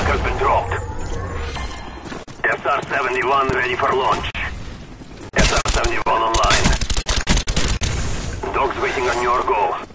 has been dropped. SR-71 ready for launch. SR-71 online. Dogs waiting on your go.